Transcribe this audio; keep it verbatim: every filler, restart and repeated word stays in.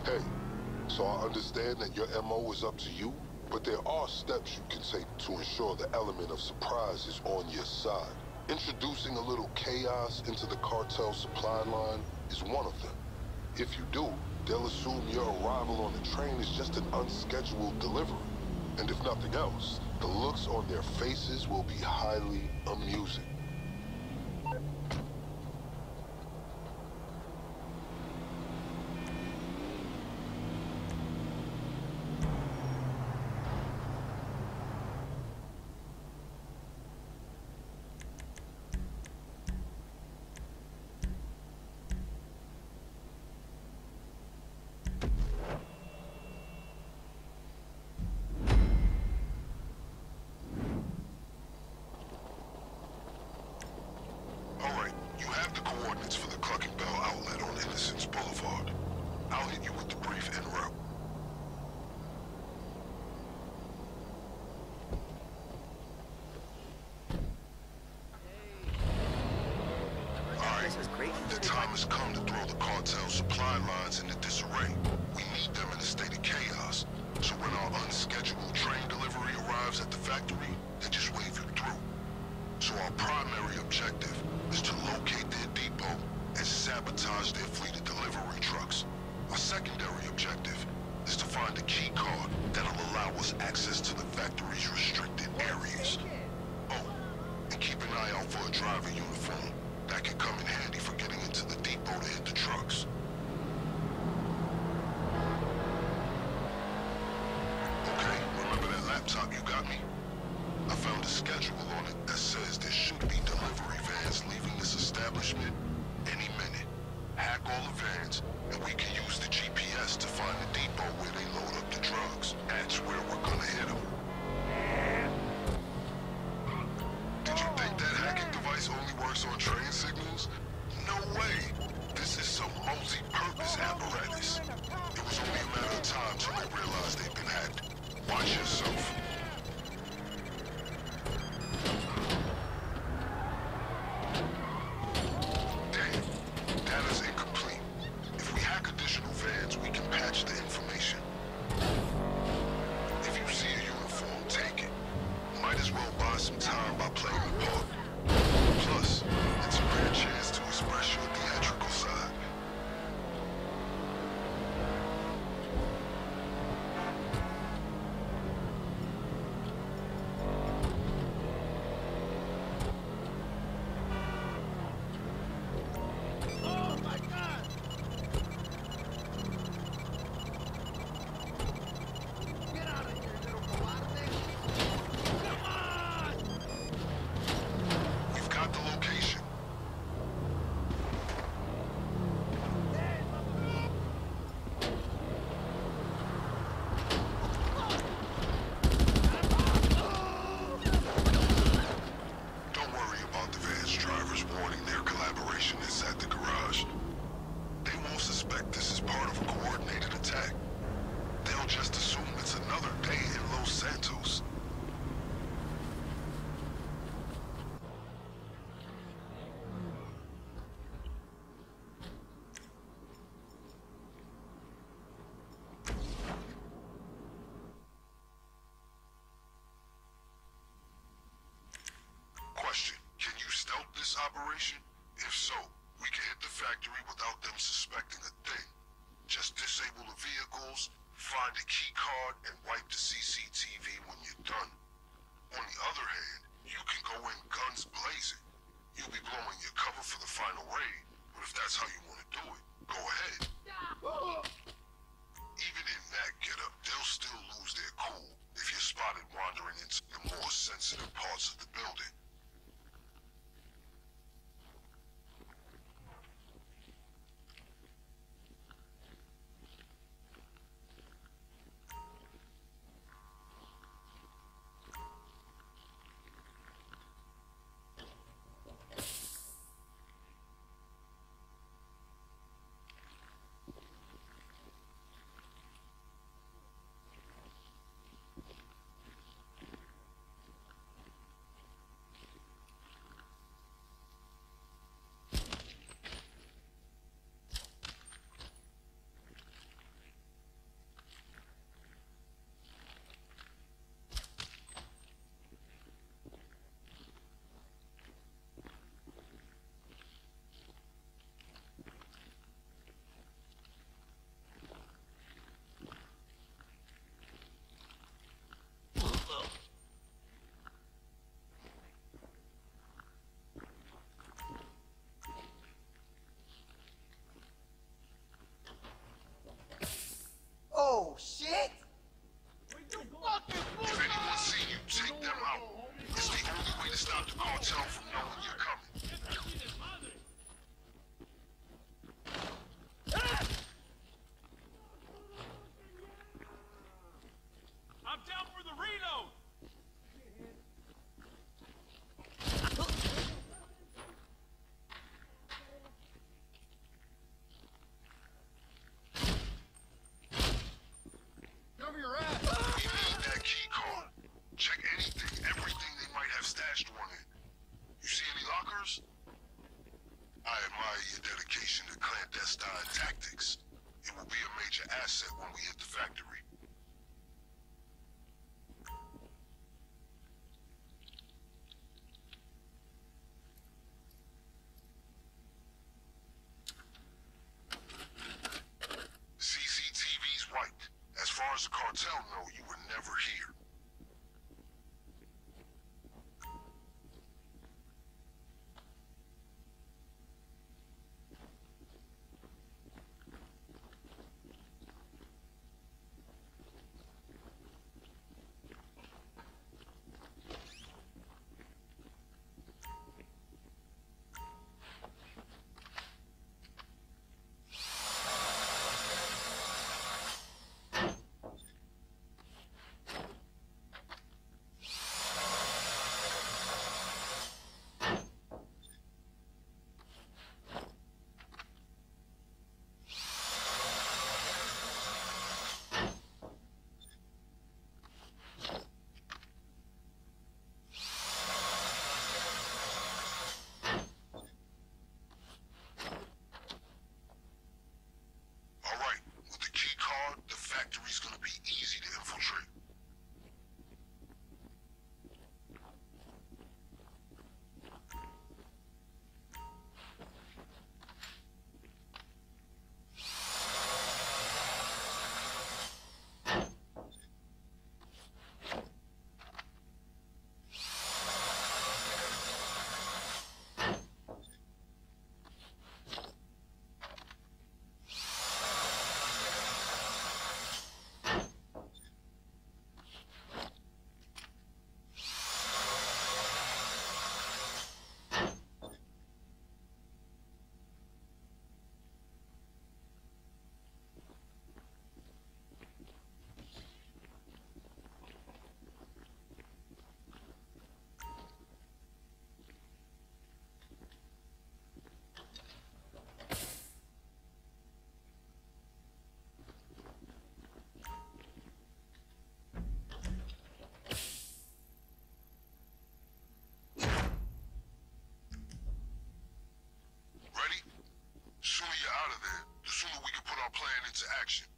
Hey, so I understand that your M O is up to you, but there are steps you can take to ensure the element of surprise is on your side. Introducing a little chaos into the cartel supply line is one of them. If you do, they'll assume your arrival on the train is just an unscheduled delivery. And if nothing else, the looks on their faces will be highly amusing. Alright, you have the coordinates for the Cluckin Bell outlet on Innocence Boulevard. I'll hit you with the brief en route. Alright, the time has come to throw the cartel supply lines into disarray. We need them in a state of chaos, so when our unscheduled train delivery arrives at the factory, they just wave you through. So our primary objective is to locate their depot and sabotage their fleet of delivery trucks. Our secondary objective is to find a key card that'll allow us access to the factory's restricted areas. Oh, and keep an eye out for a driver uniform. That can come in handy for getting into the depot to hit the trucks. Okay, remember that laptop you got me? I found a schedule on it that says there should be delivery vans leaving this establishment any minute. Hack all the vans, and we can use the G P S to find the depot where they load up the drugs. That's where we're gonna hit them. Did you think that hacking device only works on train signals? No way! This is some multi-purpose apparatus. It was only a matter of time till they realized they'd been hacked. Watch yourself. Some time by playing the part. Plus, it's a rare chance to express your theatrical side. Oh my God! Get out of here, little cobarde! Just assume it's another day in Los Santos. Question, can you stealth this operation? If so, we can hit the factory without them suspecting a thing. Just disable the vehicles, find a key card, and wipe the C C T V when you're done. On the other hand, you can go in guns blazing. You'll be blowing your cover for the final raid, but if that's how you want to do it, go ahead. Even in that getup, they'll still lose their cool if you're spotted wandering into the more sensitive parts of the building. admire your dedication to clandestine tactics. It will be a major asset when we hit the factory. C C T V's wiped. As far as the cartel know, you were never here. Factory's gonna be easy to infiltrate. The sooner you're out of there, the sooner we can put our plan into action.